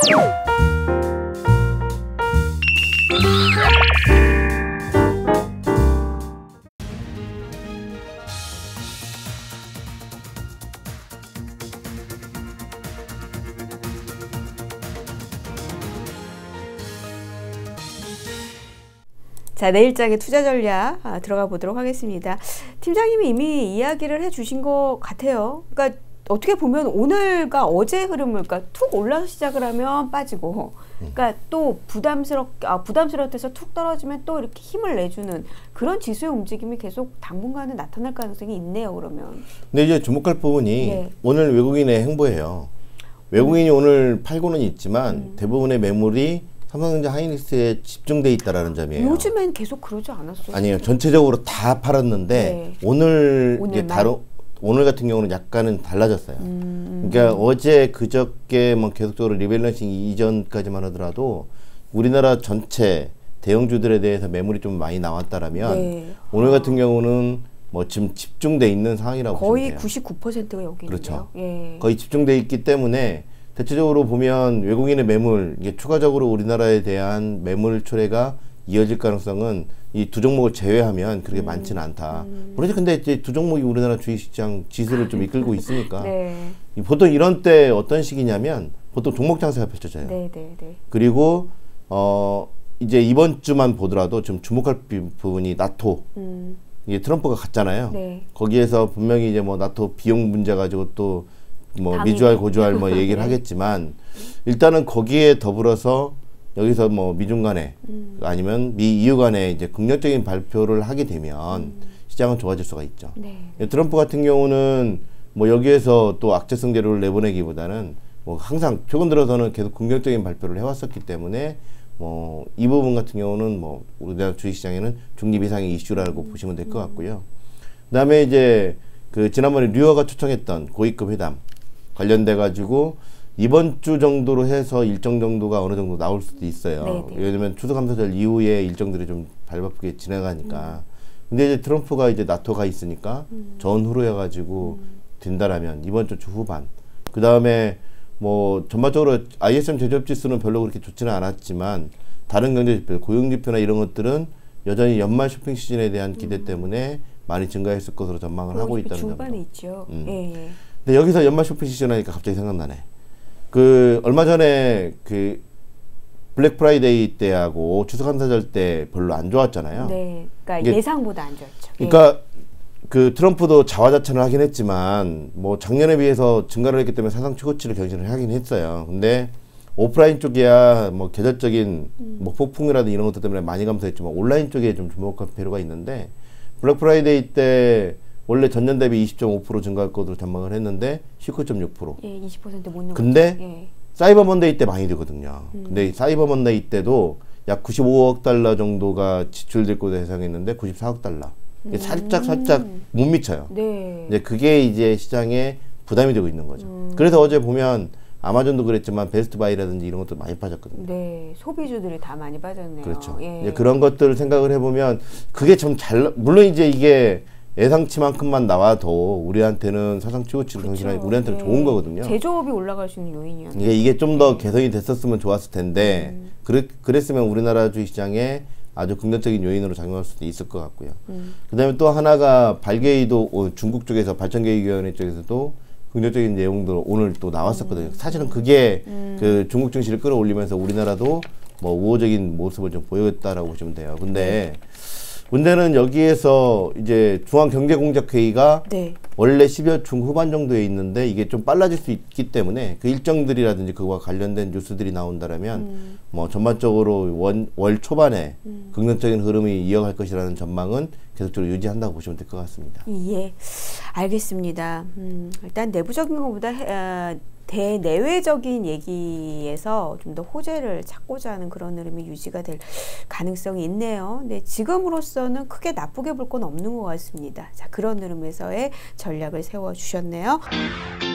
자, 내일장의 투자 전략 들어가 보도록 하겠습니다. 팀장님이 이미 이야기를 해주신 것 같아요. 그러니까 어떻게 보면 오늘과 어제 흐름을 그러니까 툭 올라서 시작을 하면 빠지고, 그러니까 또 부담스러워서 툭 떨어지면 또 이렇게 힘을 내주는 그런 지수의 움직임이 계속 당분간은 나타날 가능성이 있네요. 그러면. 근데 이제 주목할 부분이 네. 오늘 외국인의 행보예요. 외국인이 오늘 팔고는 있지만 대부분의 매물이 삼성전자 하이닉스에 집중돼 있다라는 점이에요. 요즘엔 계속 그러지 않았어요? 아니에요. 전체적으로 다 팔았는데 네. 오늘 같은 경우는 약간은 달라졌어요. 그러니까 어제 그저께 뭐 계속적으로 리밸런싱 이전까지만 하더라도 우리나라 전체 대형주들에 대해서 매물이 좀 많이 나왔다라면 네. 오늘 같은 경우는 뭐 지금 집중돼 있는 상황이라고 거의 보시면 돼요. 99%가 여기 그렇죠. 있는데요. 예. 거의 집중돼 있기 때문에 대체적으로 보면 외국인의 매물, 이게 추가적으로 우리나라에 대한 매물 초래가 이어질 가능성은 이 두 종목을 제외하면 그렇게 많지는 않다. 그런데 근데 이제 두 종목이 우리나라 주식시장 지수를 좀 이끌고 있으니까 네. 보통 이런 때 어떤 시기냐면 보통 종목 장세가 펼쳐져요. 네. 그리고 이제 이번 주만 보더라도 좀 주목할 부분이 나토. 이게 트럼프가 갔잖아요. 네. 거기에서 분명히 이제 뭐 나토 비용 문제 가지고 또 뭐 미주알 고주알 뭐 얘기를 하겠지만 일단은 거기에 더불어서 여기서 뭐 미중 간에 아니면 미 EU 간에 이제 긍정적인 발표를 하게 되면 시장은 좋아질 수가 있죠. 네. 트럼프 같은 경우는 뭐 여기에서 또 악재성 재료를 내보내기보다는 뭐 항상 최근 들어서는 계속 긍정적인 발표를 해왔었기 때문에 뭐 이 부분 같은 경우는 뭐 우리나라 주식시장에는 중립 이상의 이슈라고 보시면 될 것 같고요. 그다음에 이제 그 지난번에 류어가 초청했던 고위급 회담 관련돼 가지고 이번 주 정도로 해서 일정 정도가 어느 정도 나올 수도 있어요. 왜냐면 추수감사절 이후에 일정들이 좀 발바쁘게 지나가니까. 근데 이제 트럼프가 이제 나토가 있으니까 전후로 해가지고 된다라면 이번 주 후반. 그 다음에 뭐 전반적으로 ISM 제조업 지수는 별로 그렇게 좋지는 않았지만 다른 경제 지표, 고용 지표나 이런 것들은 여전히 연말 쇼핑 시즌에 대한 기대 때문에 많이 증가했을 것으로 전망을 하고 있다는 점이죠. 중반에 있죠. 예. 근데 여기서 연말 쇼핑 시즌 하니까 갑자기 생각나네. 그 얼마 전에 그 블랙 프라이데이 때하고 추수감사절 때 별로 안 좋았잖아요. 네, 그러니까 예상보다 안 좋았죠. 그러니까 그 트럼프도 자화자찬을 하긴 했지만 뭐 작년에 비해서 증가를 했기 때문에 사상 최고치를 경신을 하긴 했어요. 근데 오프라인 쪽이야 뭐 계절적인 뭐 폭풍이라든 이런 것들 때문에 많이 감소했지만 온라인 쪽에 좀 주목할 필요가 있는데 블랙 프라이데이 때 원래 전년 대비 20.5% 증가할 것으로 전망을 했는데 19.6%. 예, 20% 못 넘었죠. 근데 예. 사이버 먼데이 때 많이 되거든요. 근데 사이버 먼데이 때도 약 95억 달러 정도가 지출될 것으로 예상했는데 94억 달러. 살짝 못 미쳐요. 네. 이제 그게 이제 시장에 부담이 되고 있는 거죠. 그래서 어제 보면 아마존도 그랬지만 베스트바이라든지 이런 것도 많이 빠졌거든요. 네, 소비주들이 다 많이 빠졌네요. 그렇죠. 예. 이제 그런 것들을 생각을 해보면 그게 좀 물론 이제 이게 예상치만큼만 나와도 우리한테는 사상 최고치를 경신하니까 우리한테는 좋은 거거든요. 제조업이 올라갈 수 있는 요인이요. 이게 좀 더 개선이 됐었으면 좋았을 텐데 그랬으면 우리나라 주식시장에 아주 긍정적인 요인으로 작용할 수도 있을 것 같고요. 그다음에 또 하나가 발게이도 중국 쪽에서 발전계획위원회 쪽에서도 긍정적인 내용도 오늘 또 나왔었거든요. 사실은 그게 그 중국 증시를 끌어올리면서 우리나라도 뭐 우호적인 모습을 좀 보였다라고 보시면 돼요. 근데 문제는 여기에서 이제 중앙경제공작회의가 네. 원래 12월 중후반 정도에 있는데 이게 좀 빨라질 수 있기 때문에 그 일정들이라든지 그와 관련된 뉴스들이 나온다면 뭐 전반적으로 월 초반에 긍정적인 흐름이 이어갈 것이라는 전망은 계속적으로 유지한다고 보시면 될 것 같습니다. 예, 알겠습니다. 일단 내부적인 것보다 대내외적인 얘기에서 좀 더 호재를 찾고자 하는 그런 흐름이 유지가 될 가능성이 있네요. 네, 지금으로서는 크게 나쁘게 볼 건 없는 것 같습니다. 자, 그런 흐름에서의 전략을 세워주셨네요.